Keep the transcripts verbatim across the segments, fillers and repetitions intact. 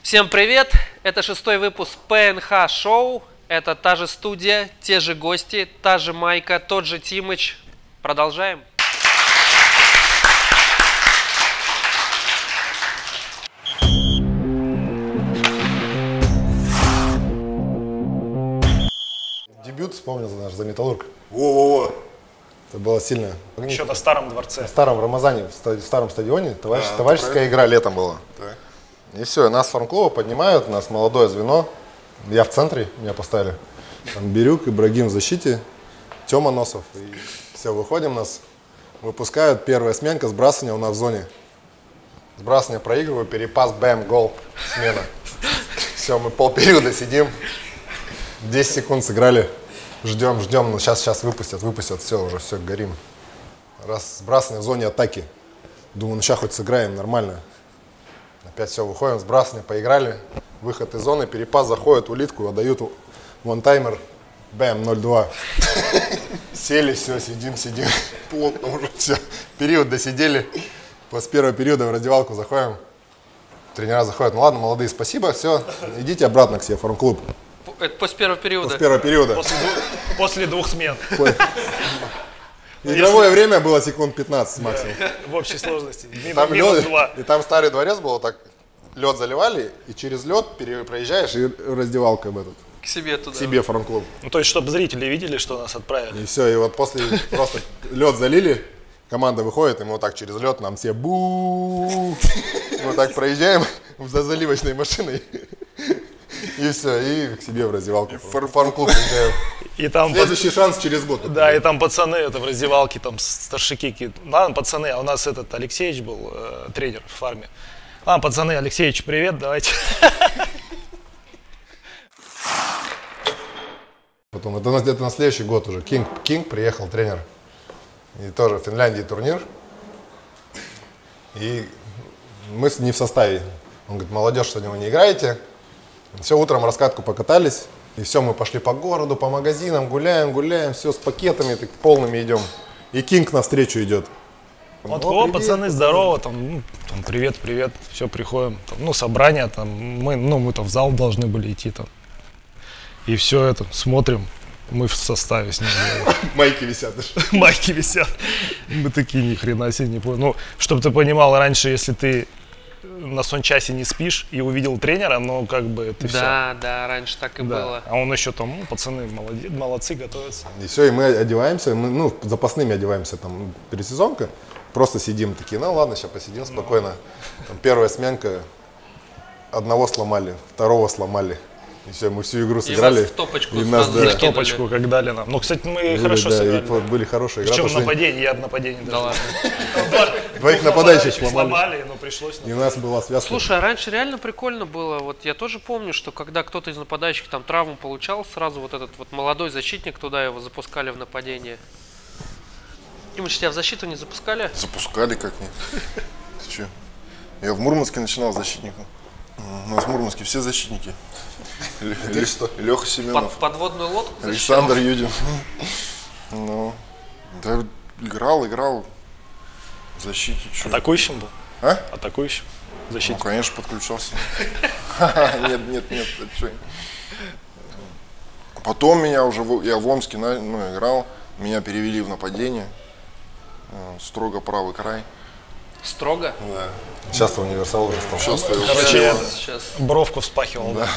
Всем привет! Это шестой выпуск пэ эн ха шоу. Это та же студия, те же гости, та же Майка, тот же Тимыч. Продолжаем. Дебют вспомнил наш за Металлург. Во-во-во. Это было сильно. Еще на Старом дворце. На старом Рамазане, в ста- в старом стадионе, товарищ, Да, товарищеская игра летом была. Так. И все, нас с фарм-клуба поднимают, у нас молодое звено. Я в центре, меня поставили. Там Бирюк, Ибрагим в защите, Тёма Носов. И все, выходим, нас выпускают. Первая сменка, сбрасывание у нас в зоне. Сбрасывание проигрываю, перепас, бэм, гол, смена. Все, мы полпериода сидим. десять секунд сыграли. Ждем, ждем, ну сейчас, сейчас выпустят, выпустят, все, уже все, горим. Раз сбрасывание в зоне атаки. Думаю, ну сейчас хоть сыграем нормально. Опять все, выходим, сбрасывание, поиграли. Выход из зоны, перепас, заходит, улитку, отдают вон-таймер. Бэм, ноль два. Сели, все, сидим, сидим. Плотно уже, все. Период досидели. После первого периода в раздевалку заходим. Тренера заходят, ну ладно, молодые, спасибо, все, идите обратно к себе, фарм-клуб. Это после первого периода. После первого периода. После двух, после двух смен. Игровое время было секунд пятнадцать максимум. В общей сложности. Там Минус лед, два. и там старый дворец был, так лед заливали, и через лед пере- проезжаешь, и раздевалка в этот, К себе туда. к себе фарм-клуб. Ну, то есть, чтобы зрители видели, что нас отправили. И все, и вот после просто лед залили, команда выходит, и мы вот так через лед, нам все бу, вот так проезжаем за заливочной машиной. И все, и к себе в раздевалку. Фар- Фарм-клуб приезжаем. И там, Следующий шанс через год. да, и там пацаны это в раздевалке, там старшики какие-то. Ладно, пацаны, а у нас этот Алексеевич был э, тренер в фарме. Ладно, пацаны, Алексеевич, привет, давайте. Потом, это, на- это на следующий год уже. Кинг, Кинг приехал, тренер. И тоже в Финляндии турнир. И мы с- не в составе. Он говорит, молодежь, что вы не играете. Все, утром раскатку покатались. И все, мы пошли по городу, по магазинам, гуляем, гуляем, все с пакетами, так, полными идем. И Кинг навстречу идет. Вот, О, о, привет, пацаны, здорово, там, ну, там, привет, привет, все, приходим, там, ну, собрание, там, мы, ну, мы там в зал должны были идти, там, и все это, смотрим, мы в составе с ним, Майки висят. майки висят, мы такие, ни хрена себе, не понял, ну, чтобы ты понимал, раньше, если ты на сончасе не спишь и увидел тренера, ну, как бы, ты все. Да, да, раньше так и Да. было. А он еще там, ну, пацаны, молодец, молодцы, готовятся. И все, и мы одеваемся, мы, ну, запасными одеваемся, там, пересезонка. Просто сидим такие, ну ладно, сейчас посидим спокойно. Там первая сменка, одного сломали, второго сломали. И все, мы всю игру сыграли. вас в топочку и нас, сразу да, И в закинули. топочку, как дали нам. Ну, кстати, мы были, хорошо да, сыграли. и по- были хорошие игры. Причем потому что нападение, я от нападения Да даже. ладно. двоих нападающих сломали. сломали, но пришлось. И у нас была связка. Слушай, а раньше реально прикольно было. Вот я тоже помню, что когда кто-то из нападающих там травму получал, сразу вот этот вот молодой защитник, туда его запускали в нападение. Тимыч, тебя в защиту не запускали? Запускали как нет. Ты че? Я в Мурманске начинал защитником. У нас в Мурманске все защитники. Леха Под, Семенов, подводную лодку Александр защищал? Юдин. Ну, да, играл, играл в защите. Чё? Атакующим был? А? Атакующим. Ну, Защитник. конечно, подключался. Нет, нет, нет, это чё? Потом меня уже, в- я в Омске на- ну, играл, меня перевели в нападение. Э, Строго правый край. Строго? Да. Сейчас универсал уже стал. Сейчас я Короче, я Сейчас. бровку вспахивал. Да.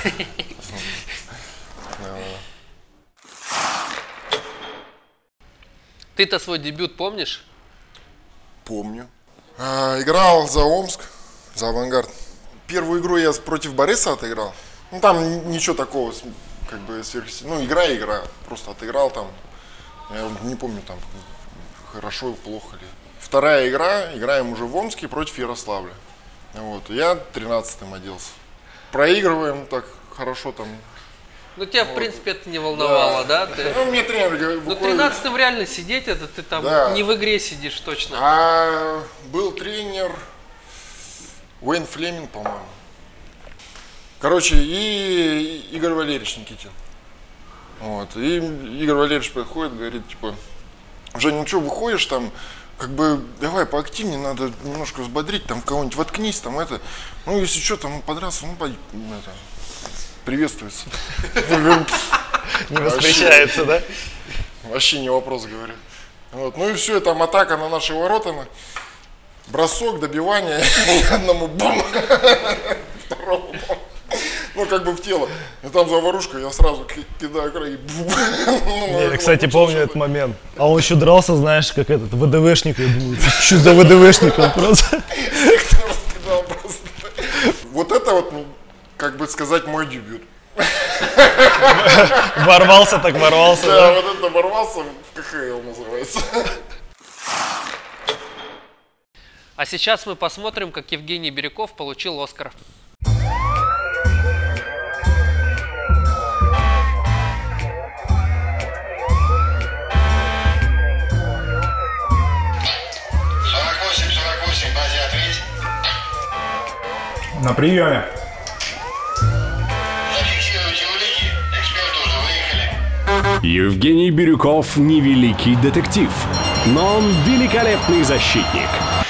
Ты-то свой дебют помнишь? помню. А, играл за Омск, за Авангард. Первую игру я против Бориса отыграл. Ну там ничего такого, с- как бы сверх... Ну игра и игра, просто отыграл там. Я не помню там хорошо, плохо ли. Вторая игра, играем уже в Омске против Ярославля. Вот, я тринадцатым оделся. Проигрываем так хорошо там. Ну тебя, в принципе, это не волновало, да? Ты- Ну, мне тренер говорит, Ну выходит. тринадцатым реально сидеть, это ты там Да. не в игре сидишь точно. А был тренер Уэйн Флеминг, по-моему. Короче, и Игорь Валерьевич Никитин. Вот. И Игорь Валерьевич подходит, говорит, типа, Женя, ну что, выходишь там, как бы, давай поактивнее, надо немножко взбодрить, там в кого-нибудь воткнись, там это. Ну, если что, там подраться, ну, пойди, это, приветствуется. Не воспрещается, да? Вообще не вопрос, говорю. Вот. Ну и все, там атака на наши ворота, бросок, добивание, одному бум, второму бум. Ну, как бы в тело. И там заварушка, я сразу кидаю край. Я, кстати, помню этот момент. А он еще дрался, знаешь, как этот ВДВшник. Я думаю, что за ВДВшник он просто. Вот это вот, как бы сказать, мой дебют. Ворвался так ворвался. Да, вот это ворвался, в КХЛ называется. А сейчас мы посмотрим, как Евгений Бирюков получил Оскар. На приеме. Зафиксируйте улики, эксперты уже выехали. Евгений Бирюков не великий детектив, но он великолепный защитник.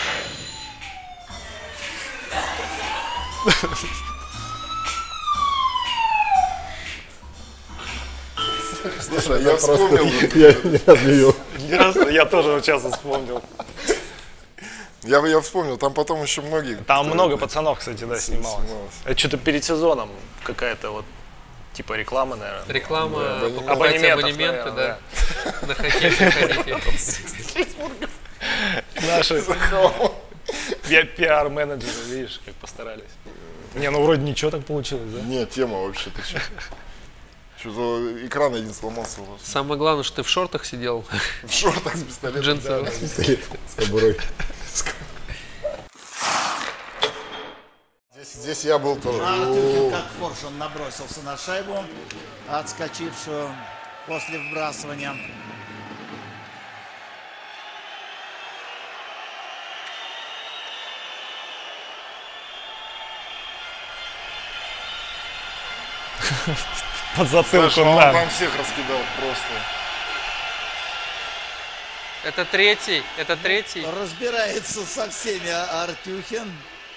Слушай, я вспомнил. Я ни разу не видел. Ни разу, я тоже вот сейчас вспомнил. Я, я вспомнил, там потом еще многие. Там много пацанов, кстати, да, снималось. снималось. Это что-то перед сезоном какая-то вот, типа реклама, наверное. Реклама, абонемент. покупайте Абонементов, абонементы, наверное, да. На хоккей приходите. Наши пи- пиар-менеджеры, видишь, как постарались. Не, ну вроде ничего так получилось, да? Нет, тема вообще, ты что? Что-то экран один сломался у вас. Самое главное, что ты в шортах сидел. В шортах с пистолетом. Джинсы. Пистолет с кобурой. Здесь, здесь я был тоже. Артюхин как форш, он набросился на шайбу, отскочившую после вбрасывания. Под затылку Слушай, он на. там всех раскидал просто. Это третий, это третий. Разбирается со всеми Артюхин.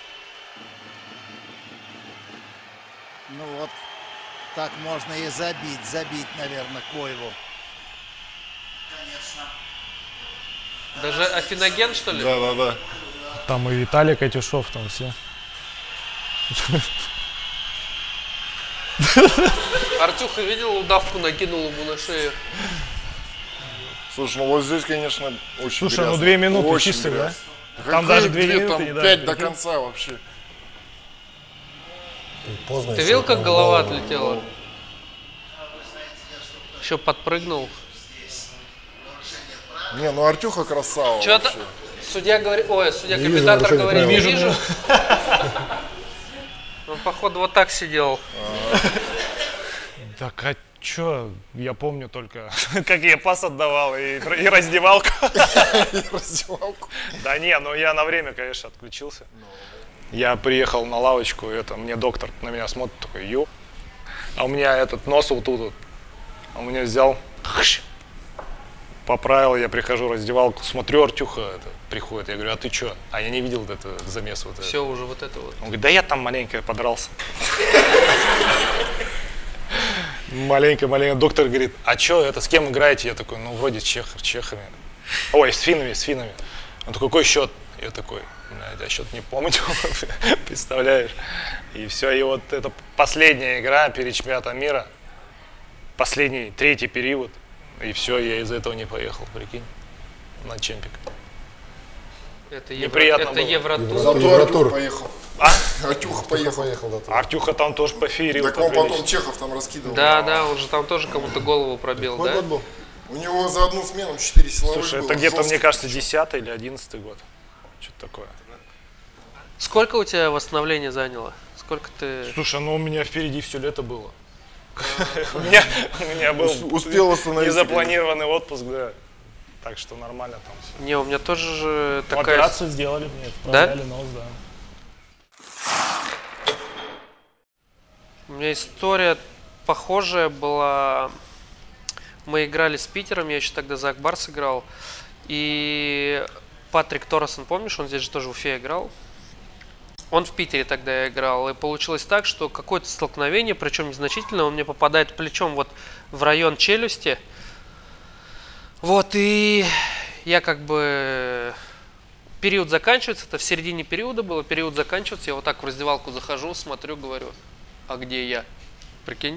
Ну вот, так можно и забить, забить, наверное, Коеву. Конечно. Даже Афиноген, что ли? Да, да, да. Там и Виталий Катюшов, там все. Артюха видел, удавку накинул ему на шею. Слушай, ну вот здесь, конечно, очень Слушай, грязно. ну две минуты Очень чисто, да? грязно. Там Какие даже две две, минуты там не дали, пять до прикинь? конца вообще. Поздно Ты еще, видел, как там голова голову. отлетела? Еще подпрыгнул. Не, ну Артюха красава. Что-то вообще. судья говорит, ой, судья, Не вижу комментатор нарушения говорит, не правил. вижу. Он, походу, вот так сидел. Так а чё, я помню только, как я пас отдавал и, и раздевалку. Раздевалку. Да не, ну я на время, конечно, отключился. Я приехал на лавочку, и это, мне доктор на меня смотрит, такой, ё. А у меня этот нос вот тут вот. Он меня взял, поправил, я прихожу в раздевалку, смотрю, Артюха это, приходит. Я говорю, а ты чё? А я не видел вот это замес вот это. Все, уже вот это вот. Он говорит, да я там маленько подрался. Маленько-маленько. Доктор говорит, а чё, это с кем играете? Я такой, ну вроде чехов, чехами. Ой, с финнами, с финнами. Он такой, какой счет? Я такой, блядь, я счет не помню, представляешь? И все, и вот это последняя игра перед чемпионатом мира, последний, третий период, и все, я из-за этого не поехал, прикинь, на чемпик. Это, евро, Неприятно это было. Евротур. Зато Евротур. Артюх поехал. А? Артюха Я поехал. поехал, да. туда. Артюха там тоже пофеерил. Так он потом Чехов там раскидывал. Да, да, он же там тоже кому-то голову пробил, Какой да? год был? У него за одну смену четыре силовых Слушай, было. это где-то, Жестко. мне кажется, десятый или одиннадцатый год. Что-то такое. Сколько у тебя восстановления заняло? Сколько ты... Слушай, ну у меня впереди все лето было. У меня у меня был Успел восстановиться. незапланированный отпуск, да. Так что нормально там все. Не, у меня тоже же такая... Операцию сделали мне, вправляли нос, да. У меня история похожая была. Мы играли с Питером, я еще тогда за Акбарс играл. И Патрик Торресон, помнишь, он здесь же тоже в Уфе играл. Он в Питере тогда играл, и получилось так, что какое-то столкновение, причем незначительно, он мне попадает плечом вот в район челюсти. Вот, и я как бы... Период заканчивается, это в середине периода было, период заканчивается, я вот так в раздевалку захожу, смотрю, говорю, а где я? Прикинь?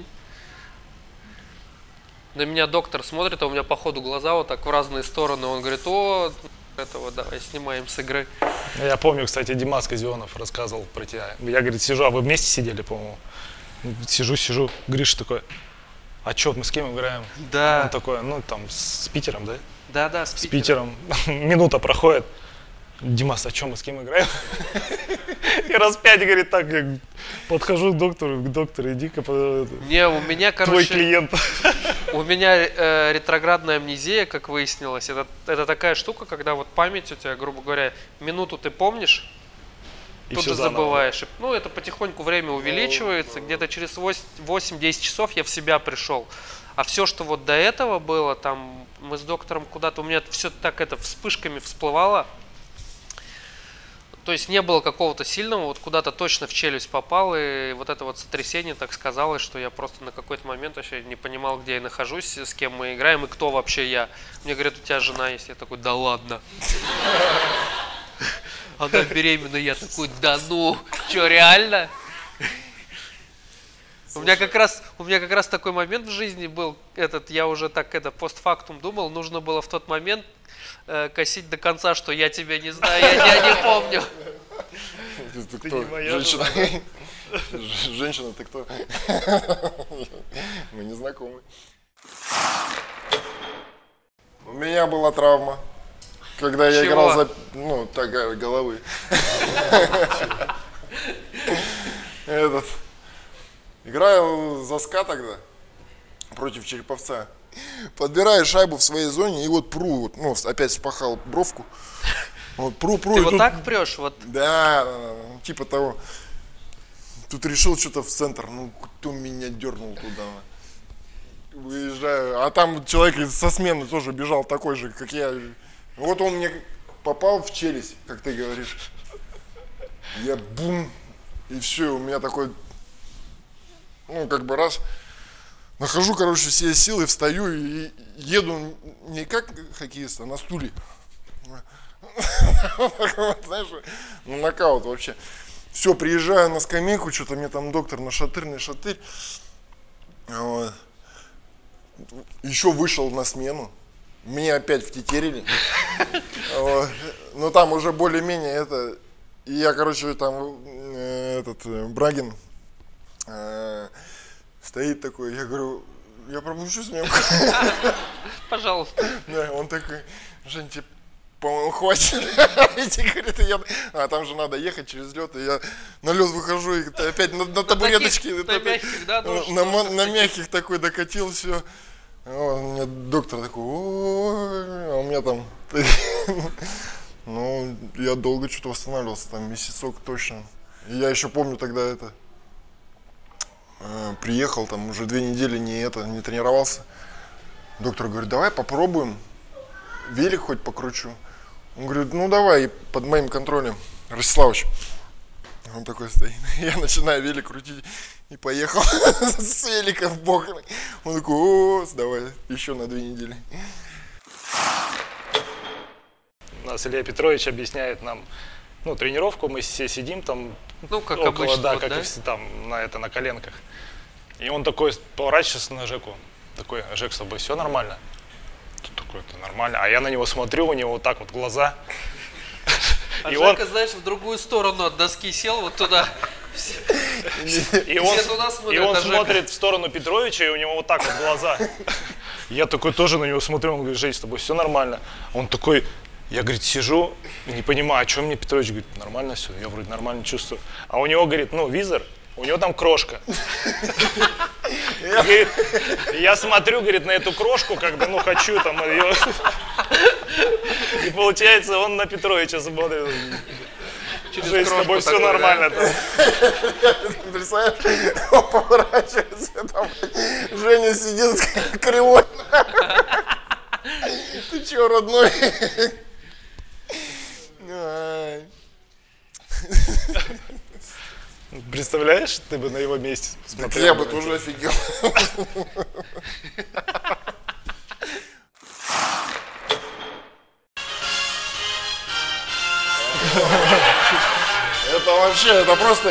На меня доктор смотрит, а у меня по ходу глаза вот так в разные стороны, он говорит, о, этого давай снимаем с игры. Я помню, кстати, Димас Казионов рассказывал про тебя. Я, говорит, сижу, а вы вместе сидели, по-моему? Сижу, сижу, Гриша такой, а чё, мы с кем играем? Да. Он такой, ну там с Питером, да? Да, да, с С Питером. Питером. Минута проходит. Димас, а чё, мы с кем играем? И раз пять, говорит, так, я подхожу к доктору, к доктору, иди-ка, Не, у меня, короче, твой клиент. У меня э, ретроградная амнезия, как выяснилось. Это, это такая штука, когда вот память у тебя, грубо говоря, минуту ты помнишь, И тут всё же заново. забываешь. Ну, это потихоньку время увеличивается. Где-то через восемь-десять часов я в себя пришел. А все, что вот до этого было, там мы с доктором куда-то, у меня все так это вспышками всплывало. То есть не было какого-то сильного, вот куда-то точно в челюсть попал, и вот это вот сотрясение так сказалось, что я просто на какой-то момент вообще не понимал, где я нахожусь, с кем мы играем и кто вообще я. Мне говорят, у тебя жена есть. Я такой, да ладно. Она беременна, я такой, да ну, что, реально? У меня как раз, у меня как раз такой момент в жизни был, этот, я уже так это постфактум думал, нужно было в тот момент э, косить до конца, что я тебя не знаю, я тебя не помню. Ты Ты кто? не моя Женщина. Ж- Женщина, ты кто? Мы не знакомы. У меня была травма, когда я Чего? играл за, ну, так, э, головы. Этот. Играю за СКА тогда против Череповца. Подбираю шайбу в своей зоне и вот пру, вот, ну, опять спахал бровку. Вот пру, пру. Ты и вот тут- так прешь, вот. Да, да, да, да, типа того. Тут решил что-то в центр, ну кто меня дернул туда. Выезжаю, а там человек из- со смены тоже бежал такой же, как я. Вот он мне попал в челюсть, как ты говоришь. Я бум, и все, у меня такой, ну как бы раз, нахожу, короче, все силы, встаю и еду не как хоккеист, а на стуле. Знаешь, ну нокаут вообще. Все, приезжаю на скамейку, что-то мне там доктор на шатырь, на шатырь. Вот. Еще вышел на смену. Мне опять втетерили. Вот. Но там уже более-менее это... И я, короче, там э, этот э, Брагин э, стоит такой, я говорю, я пропущу сменку. Пожалуйста. Да, он такой, Жень, тебе, по-моему, хватит. Эти, говорит, и я... А там же надо ехать через лед, и я на лед выхожу, и опять на, на табуреточке. На это- мягких, да, на, нож, на, нож мо- на мягких такой докатил, все. У меня доктор такой, ой, а у меня там... Ну, я долго что-то восстанавливался, там месяцок точно. И я еще помню тогда это, э, приехал, там уже две недели не это, не тренировался. Доктор говорит, давай попробуем, велик хоть покручу. Он говорит, ну давай, под моим контролем, Ростиславович. Он такой стоит, я начинаю велик крутить и поехал с велика в бок. Он такой, о, давай, еще на две недели. У нас Илья Петрович объясняет нам, ну, тренировку, мы все сидим там, Ну, как около, обычно, да, вот, как да? и все там, на это, на коленках. И он такой поворачивается на Жеку, такой, Жек, с тобой все нормально? Тут такой, это нормально. А я на него смотрю, у него вот так вот глаза. А И Жека, он- знаешь, в другую сторону от доски сел, вот туда. И он, Все туда смотрят, и он а Жека- смотрит в сторону Петровича, и у него вот так вот глаза. Я такой тоже на него смотрю, он говорит, Жень, с тобой все нормально? Он такой, я, говорит, сижу, не понимаю, о чем мне Петрович говорит, нормально все, я вроде нормально чувствую. А у него, говорит, ну, визор, у него там крошка. Говорит, я смотрю, говорит, на эту крошку, как бы, ну, хочу там ее. И получается, он на Петровича смотрит. Жень, с тобой все такой, да? нормально. там. Представляешь, он поворачивается, там Женя сидит кривой. Ты че, родной? точно бы на его месте Так смотрел. я бы тоже офигел. Это вообще, это просто...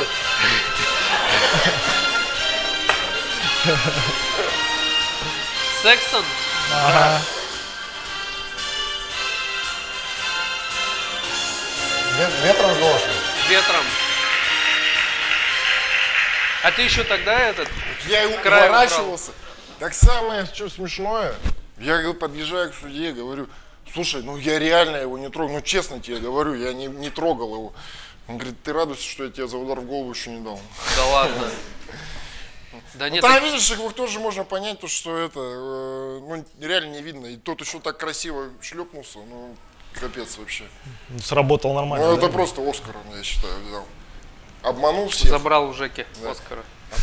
Секстон? Ветром сдуло, что ли? Ветром. А ты еще тогда этот... Я и Краем уворачивался. Так самое, что смешное, я говорю, подъезжаю к судье, говорю, слушай, ну я реально его не трогал, ну честно тебе говорю, я не, не трогал его. Он говорит, ты радуйся, что я тебе за удар в голову еще не дал. Да ладно. Да Ну нет, там, так- видишь, их тоже можно понять, то, что это, э, ну реально не видно. И тот еще так красиво шлепнулся, ну капец вообще. Сработал нормально. Ну да? это просто Оскар, он, я считаю, взял. Обманул всех. забрал у Жеки Оскара.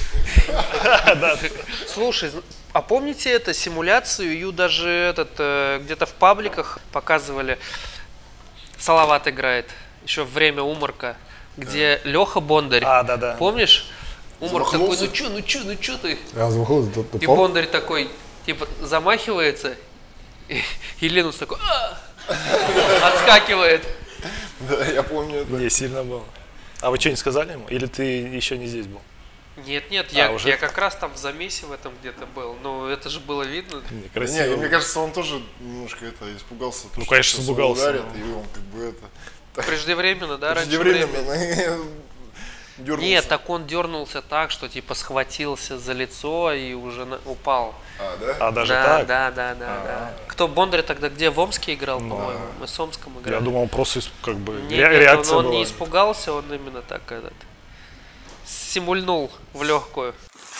Слушай, а помните это симуляцию? Ее даже этот э, где-то в пабликах показывали. Салават играет. Еще время Умарка, где Леха Бондарь. А, да, да. Помнишь? Умарк такой, Замахнулся. ну чё, ну чё, ну чё ты? Я замахнулся, ты, ты И помнишь? Бондарь такой, типа, замахивается, и, и Ленус такой, «А!» отскакивает. Да, я помню это. Не сильно было. А вы что, не сказали ему? Или ты еще не здесь был? Нет, нет, я, уже? я как раз там в замесе в этом где-то был. Но это же было видно. Некрасиво. Не, мне кажется, он тоже немножко это испугался. Ну, что конечно, сейчас его испугался, ударят, но- и он как бы это... Преждевременно, да, раньше времени? Преждевременно дернулся. Нет, так он дернулся так, что типа схватился за лицо и уже на- упал. А, да? А даже да, так? да, да, да, да. Кто Бондарь тогда где? В Омске играл, по-моему. Мы с Омском играли. Я думал, он просто исп- как бы Нет, ре- нет, реакция он, он была. не испугался, он именно так этот симульнул в легкую.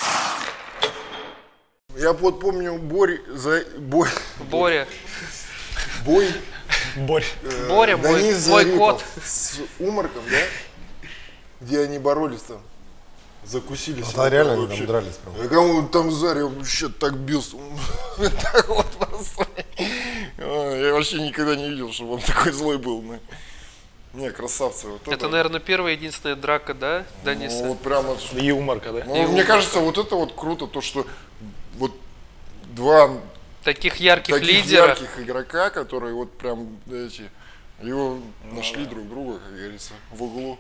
Я вот помню бой за... Бой... Боря. Бой... Борь. э, Боря, мой- Денис мой Зарипов кот. с Умарком, да? Где они боролись там. Закусились. Да, реально они Вообще. там дрались прям. Я кому там Заря вообще так бился. Он так вот просто. А, Я вообще никогда не видел, чтобы он такой злой был. ну. Не, красавцы. Вот Это, наверное, первая единственная драка, да, Даниса? Ну, вот прямо... И Умарка, да? Ну, мне кажется, вот это вот круто, то, что вот два Таких ярких таких лидеров. ярких игрока, которые вот прям эти, его нашли друг друга, как говорится, в углу.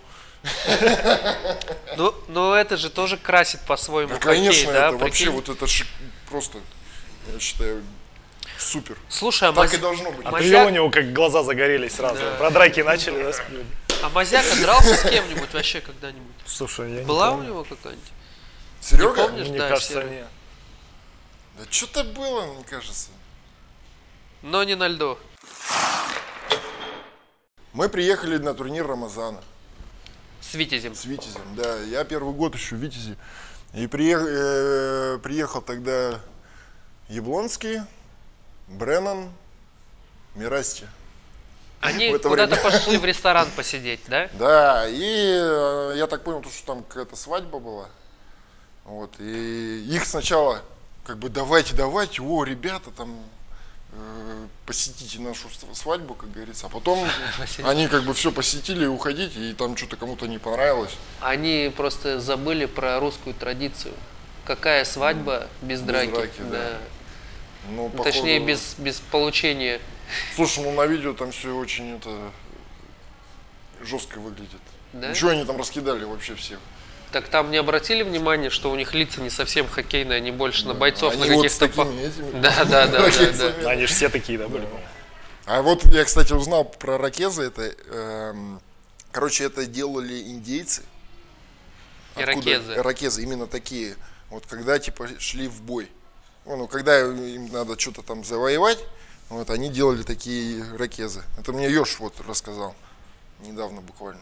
Ну, но это же тоже красит по-своему Да, хоккей, конечно, да? это вообще прикинь? вот это шик- просто, я считаю, супер. Слушай, а, Так Маз- и должно быть. А Мазяк- ты видел, у него как глаза загорелись сразу. Да. Про драки начали, да? а Мазяка дрался с кем-нибудь вообще когда-нибудь? Слушай, я не Была у помню. него какая-нибудь? Серега? Не помнишь? Мне Да, кажется, Серега. нет. Да что-то было, мне кажется. Но не на льду. Мы приехали на турнир Рамазана С Витязем. с Витязем. Да, я первый год еще в Витязе. И приех- э, приехал тогда Яблонский, Бреннан, Мирасти. Они в это куда-то время. пошли в ресторан посидеть, да? Да, и э, я так понял, то, что там какая-то свадьба была. Вот, и их сначала как бы давайте, давайте, о, ребята, там э, посетите нашу с- свадьбу, как говорится. А потом они как бы все посетили и уходите, и там что-то кому-то не понравилось. Они просто забыли про русскую традицию. Какая свадьба без, драки? драки, да. Ну, походу- Точнее, без, без получения. Слушай, ну на видео там все очень это жестко выглядит. Да? Ничего они там раскидали вообще всех. Так там не обратили внимания, что у них лица не совсем хоккейные, они больше на бойцов, Они на вот с каких-то... такими этими. Да, да, да, да, да. Они же все такие, да, были? по-моему? А вот я, кстати, узнал про ракезы. Это, эм, короче, это делали индейцы. Иракезы. Иракезы, именно такие. Вот когда типа шли в бой. Ну, ну, когда им надо что-то там завоевать, вот они делали такие ракезы. Это мне Ёж вот рассказал недавно буквально.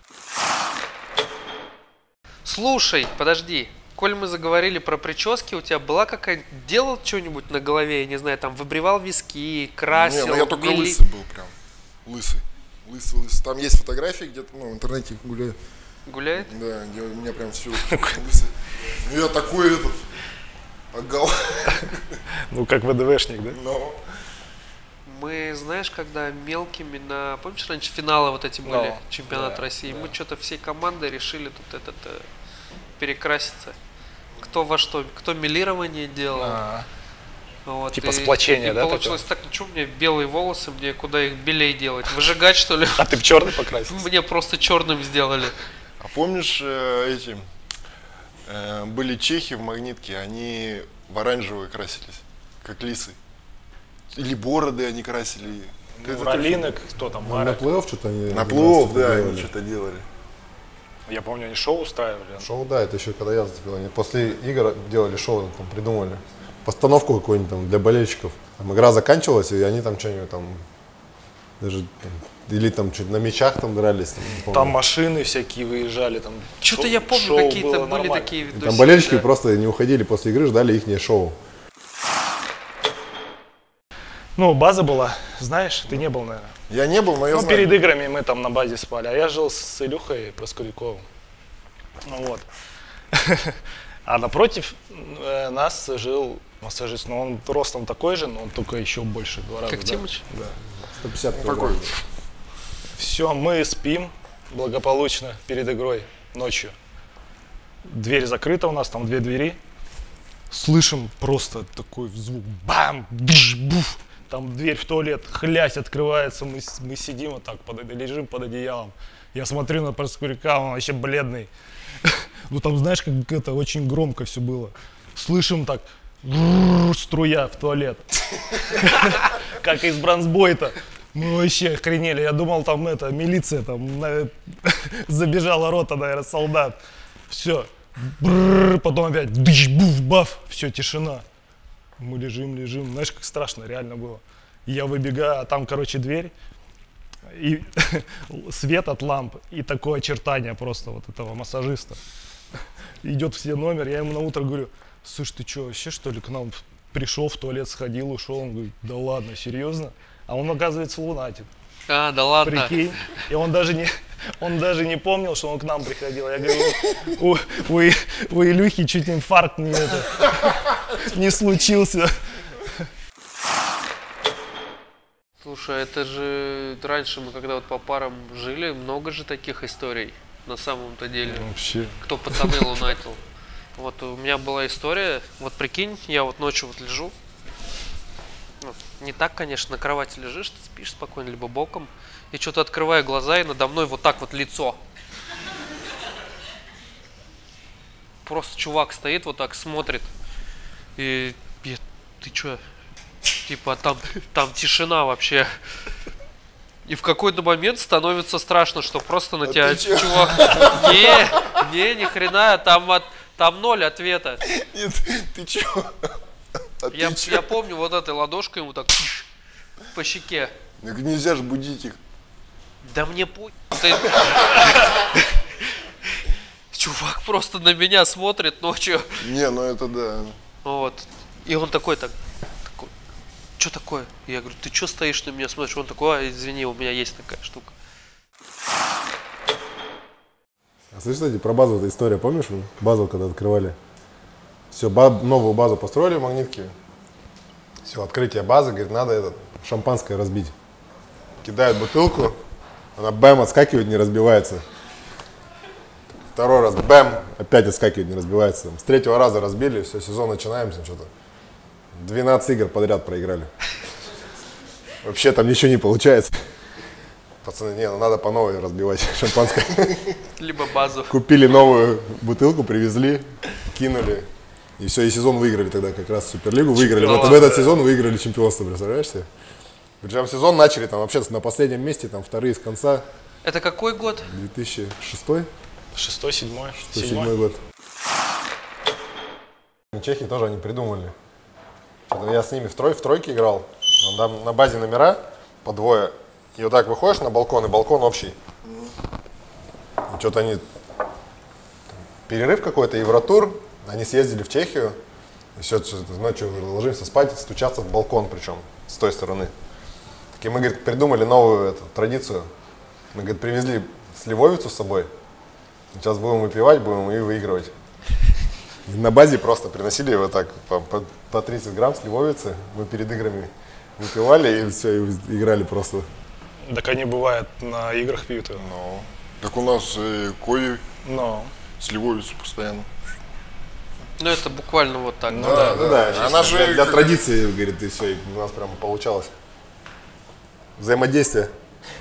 Слушай, подожди. Коль мы заговорили про прически, у тебя была какая-нибудь... Делал что-нибудь на голове, я не знаю, там выбривал виски, красил, Не, ну я только мели- лысый был прям. Лысый. Лысый, лысый. Там есть фотографии где-то, ну, в интернете гуляют. Гуляет? Да, где у меня прям все лысый. Ну я такой этот. Агал. Ну, как ВДВшник, да? Но. Мы, знаешь, когда мелкими на... Помнишь, раньше финалы вот эти были, Ну, чемпионат да, России? Мы что-то всей командой решили тут этот... э, перекраситься. Кто во что, кто мелирование делал. А, Вот, Типа и- сплочение, и да, получилось так, ну что мне белые волосы, мне куда их белей делать? Выжигать, что ли? А ты в черный покрасился? Мне просто черным сделали. А помнишь э, эти, э, были чехи в Магнитке, они в оранжевый красились, как лисы. Или бороды они красили. Ты это Ралинок, кто там, Ну, на Марек. плей-офф что-то они... На плей-офф, что-то да, делали. они что-то делали. Я помню, они шоу устраивали. Шоу, да, это еще когда я заступил. Они после игр делали шоу, там придумали постановку какую-нибудь там для болельщиков. Там игра заканчивалась, и они там что-нибудь там даже там, или там что-то на мячах там дрались. Там, не помню. Там машины всякие выезжали, там. Что-то шоу- я помню, шоу какие-то было были нормально. такие И видосы. там болельщики да. просто не уходили после игры, ждали их шоу. Ну, база была, знаешь, ты не был, наверное. Я не был, но я Ну, знаю. перед играми мы там на базе спали, а я жил с Илюхой Проскуряковым. Ну вот. А напротив э, нас жил массажист, но он ростом такой же, но он только еще больше, в два раза. Как да. Тимыч? Да. сто пятьдесят Такой. килограмм. Все, мы спим благополучно перед игрой ночью. Дверь закрыта у нас, там две двери. Слышим просто такой звук, бам, бш, буф. Там дверь в туалет, хлясь, открывается, мы, с- мы сидим вот так, под, лежим под одеялом. Я смотрю на Проскуряка, он вообще бледный. Ну там, знаешь, как это очень громко все было. Слышим так, «Рррр», струя в туалет. Как из бронзбойта. Мы вообще охренели. Я думал, там это, милиция, там на- забежала рота, наверное, солдат. Все. Потом опять дыщ, буф, баф. Все, тишина. Мы лежим, лежим. Знаешь, как страшно реально было. Я выбегаю, а там, короче, дверь. И свет от ламп. И такое очертание просто вот этого массажиста. Идет все номер. Я ему на утро говорю: слушай, ты что, вообще что ли к нам пришел, в туалет сходил, ушел? Он говорит: да ладно, серьезно? А он, оказывается, лунатик. А, да ладно. Прикинь. И он даже не, он даже не помнил, что он к нам приходил. Я говорю: у, у, И- у Илюхи чуть инфаркт не, это, не случился. Слушай, это же раньше мы когда вот по парам жили, много же таких историй на самом-то деле. Вообще. Кто пацаны лунатил. Вот у меня была история, вот прикинь, я вот ночью вот лежу. Ну, не так, конечно, на кровати лежишь, ты спишь спокойно, либо боком. И что-то открываю глаза, и надо мной вот так вот лицо. Просто чувак стоит, вот так смотрит. И я, ты чё? Типа там, там тишина вообще. И в какой-то момент становится страшно, что просто на тебя ты чё? чувак. Не, не, ни хрена, там, от, там ноль ответа. Нет, ты чё? А Я, ты чё? я помню вот этой ладошкой ему так по щеке. Так нельзя же будить их. Да мне по... Ты- Чувак просто на меня смотрит ночью. Не, ну это да. Вот. И он такой, так, такой, что такое? И я говорю: ты что стоишь на меня смотришь? Он такой: а, извини, у меня есть такая штука. А слышь, кстати, про базу эта история, помнишь? вы? Базу когда открывали. Все, ба- новую базу построили в Магнитке. Все, открытие базы, говорит, надо этот, шампанское разбить. Кидают бутылку, она бэм, отскакивает, не разбивается. Второй раз бэм, опять отскакивает, не разбивается. С третьего раза разбили, все, сезон начинаемся, что-то. двенадцать игр подряд проиграли. Вообще там ничего не получается. Пацаны, не, ну надо по новой разбивать шампанское. Либо базу. Купили новую бутылку, привезли, кинули. И все, и сезон выиграли тогда как раз Суперлигу. Выиграли. Вот в этот сезон выиграли чемпионство, представляешь себе? Причем сезон начали там вообще на последнем месте, там вторые с конца. Это какой год? две тысячи шестой, Шестой, седьмой. две тысячи седьмой год. Чехи тоже они придумали. Что-то я с ними в, трой, в тройке играл. Там на базе номера по двое. И вот так выходишь на балкон, и балкон общий. И что-то они... Перерыв какой-то, Евротур. Они съездили в Чехию. И все, ночью уже ложимся спать, стучаться в балкон причем, с той стороны. Так и мы, говорит, придумали новую эту, традицию. Мы, говорит, привезли сливовицу с собой. Сейчас будем выпивать, будем и выигрывать. И на базе просто приносили вот так по, по, по тридцать грамм сливовицы. Мы перед играми выпивали и все, и играли просто. Так они бывают на играх пьют. Ну, так у нас э, Кови Но. с Львовицей постоянно. Ну это буквально вот так. Ну, да. да, Ну да. да, Она честно, же для, для как- традиции, говорит, и все, и у нас прям получалось. Взаимодействие.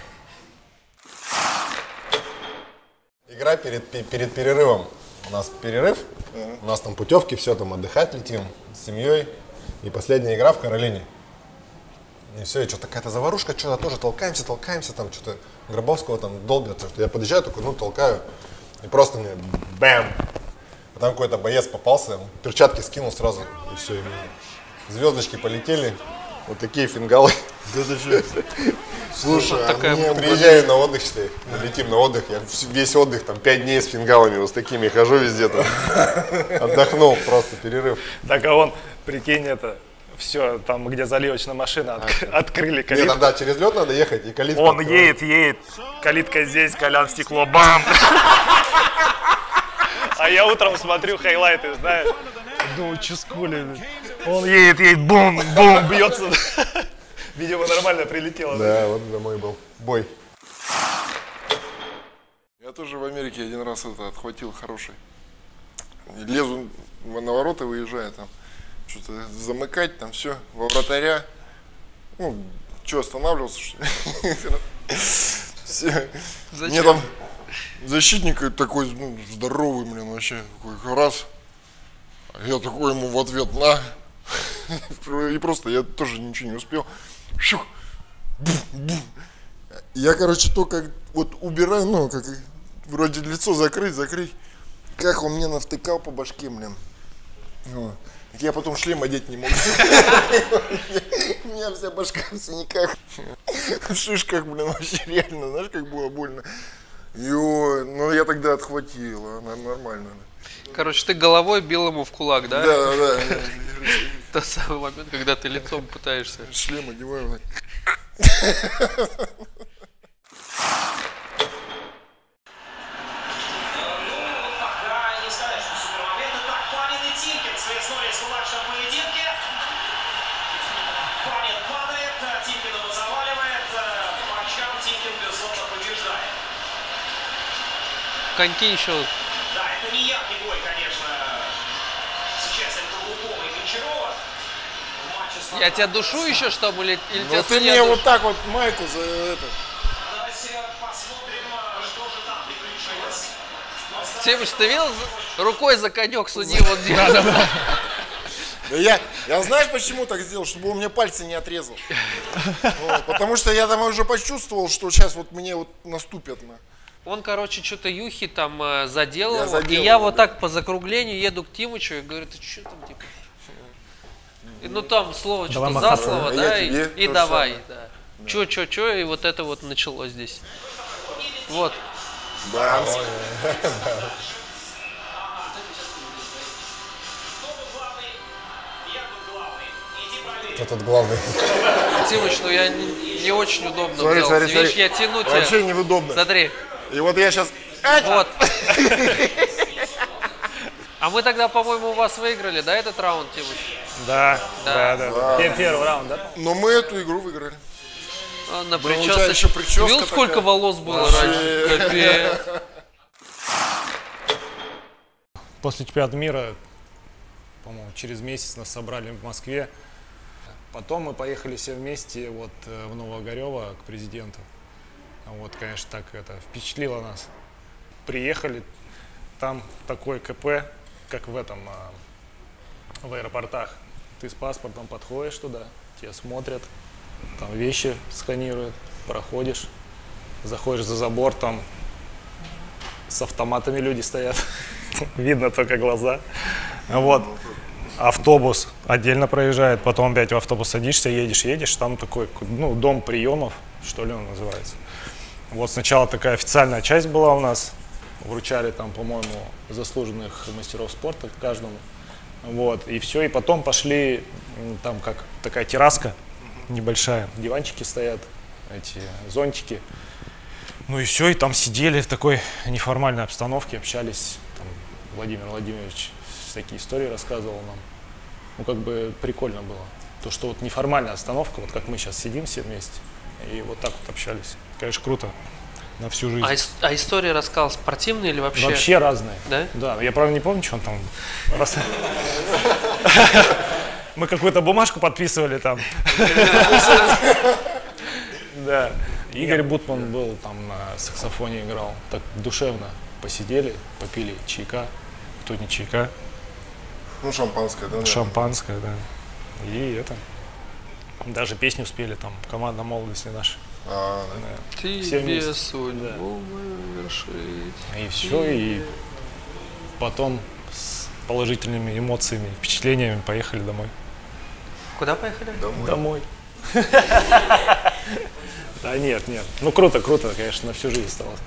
Игра перед, пе- перед перерывом. У нас перерыв, у нас там путевки, все, там отдыхать летим с семьей. И последняя игра в Каролине. И все, и что-то какая-то заварушка, что-то тоже толкаемся, толкаемся, там что-то Гробовского там долбят. Что я подъезжаю, такой, ну, толкаю. И просто мне бэм! А там какой-то боец попался, перчатки скинул сразу, и все, и звездочки полетели. Вот такие фингалы. Да ты что? Слушай, а такая мне Приезжаю на отдых, считай, мы летим на отдых, я вс- весь отдых, там, пять дней с фингалами, вот с такими хожу везде там. Отдохнул, просто перерыв. Так а он, прикинь, это, все, там, где заливочная машина, отк- открыли Нет, калитку. там, да, через лед надо ехать, и калитку Он открывать. едет, едет, калитка здесь, Колян, стекло, бам! А я утром смотрю хайлайты, знаешь, думаю, что с Колей? Он едет, едет, бум, бум, бьется. Видимо, нормально прилетело. Да, вот это мой был бой. Я тоже в Америке один раз это отхватил хороший. Лезу на ворота, выезжаю там. Что-то замыкать, там все, во вратаря. Ну, что, останавливался, что ли? Все. Мне там защитник такой, ну, здоровый, блин, вообще. Такой, раз. Я такой ему в ответ, на. И просто я тоже ничего не успел. Щух. Бум, бум. Я, короче, только вот убираю, ну, как вроде лицо закрыть, закрыть. Как он мне навтыкал по башке, блин. Ну, так я потом шлем одеть не мог. У меня вся башка в синяках. В шишках, блин, вообще реально, знаешь, как было больно. Ё, ну я тогда отхватил, она нормально. Короче, ты головой бил ему в кулак, да? Да, да, Тот самый момент, когда ты лицом пытаешься. шлем одеваю. Пока не сказать, что супермоменты. Так, Панин и Тимкин в своей истории с кулачном поединке. Панин падает, Тимкин его заваливает. По очкам Тимкин, безусловно, побеждает. Коньки еще. Да, это не яркий бой, конечно, с участием Каблукова и Гончарова. В матче с Я тебя душу еще, что ли? Или или тебя Ну ты судья мне душ- вот так вот майку за это. Давайте посмотрим, что же там приключилось. Тимыч, ты видел, за- рукой за конек судьи вот держит. Да я, я знаешь, почему так сделал? Чтобы он мне пальцы не отрезал. Вот, потому что я там уже почувствовал, что сейчас вот мне вот наступят на. Он, короче, что-то Юхи там э, задел Я его, задел и я его, вот да. так по закруглению еду к Тимычу и говорю, ты что там, типа? И, ну там слово что-то за махаться. слово, А да, я и, тебе и то же давай, самое. да. Чё, чё, чё, и вот это вот началось здесь. Вот. Бамс. Кто тут главный? Тимыч, ну я не, не очень удобно Смотри, взял. смотри, Видишь, смотри. я тяну тебя. Вообще неудобно. Смотри, И вот я сейчас. вот. А мы тогда, по-моему, у вас выиграли, да, этот раунд, Тимыч? Да, Да. да, да. Пер- Первый раунд, да? Но мы эту игру выиграли. А, на у тебя причёске. еще прическа Видел, сколько такая? волос было раньше? Капец. После чемпионата мира, по-моему, через месяц нас собрали в Москве. Потом мы поехали все вместе вот э, в Новоогарево к президенту. Вот, конечно, так это впечатлило нас. Приехали, там такой КП, как в этом, а, в аэропортах. Ты с паспортом подходишь туда, тебя смотрят, там вещи сканируют, проходишь, заходишь за забор, там с автоматами люди стоят, видно только глаза. Вот. Автобус отдельно проезжает, потом опять в автобус садишься, едешь, едешь, там такой, ну, дом приемов, что ли он называется. Вот сначала такая официальная часть была у нас, вручали там, по-моему, заслуженных мастеров спорта каждому. Вот, и все, и потом пошли, м, там как такая терраска небольшая, диванчики стоят, эти зонтики. Ну и все, и там сидели в такой неформальной обстановке, общались. Там Владимир Владимирович всякие истории рассказывал нам. Ну как бы прикольно было. То, что вот неформальная обстановка, вот как мы сейчас сидим все вместе, и вот так вот общались. Конечно, круто. на всю жизнь. А, ис- а истории рассказал спортивные или вообще? Вообще разные. Да? Да, я правда не помню, что он там. Раз- Мы какую-то бумажку подписывали там. Да. Игорь Бутман был там на саксофоне играл. Так душевно посидели, попили чайка. Кто не чайка? Ну, шампанское, да? Шампанское, да. И это. Даже песню спели там, команда молодости наша. А, да. Да. Тебе Все вместе. судьбу вершить. И все, и потом с положительными эмоциями, впечатлениями поехали домой. Куда поехали? Домой. Да нет, нет. Ну круто, круто, конечно, на всю жизнь осталось.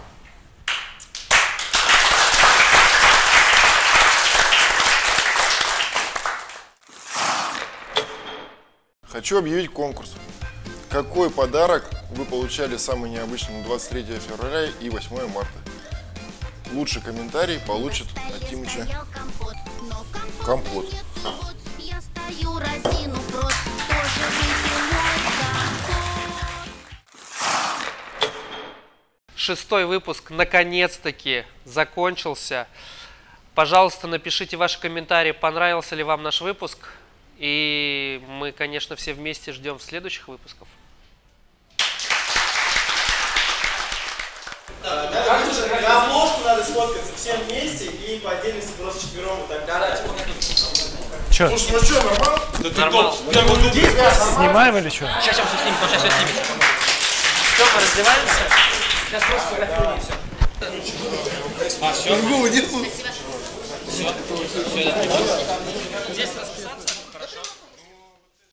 Хочу объявить конкурс. Какой подарок вы получали самый необычный на двадцать третье февраля и восьмое марта? Лучший комментарий получит от Тимыча компот. Я стою, разинув рот, тоже выпил мой компот. Шестой выпуск наконец-таки закончился. Пожалуйста, напишите ваши комментарии, понравился ли вам наш выпуск. И мы, конечно, все вместе ждем следующих выпусков. На обложку надо сфоткаться всем вместе и по отдельности просто четвером вот так. Че? Слушай, ну что, нормально? Нормально. Снимаем или что? Сейчас, сейчас все снимем, сейчас все снимем. Все, мы раздеваемся. Сейчас просто фотографируем все. А, все? Другого нету. Все. Все, да. Здесь расписаться.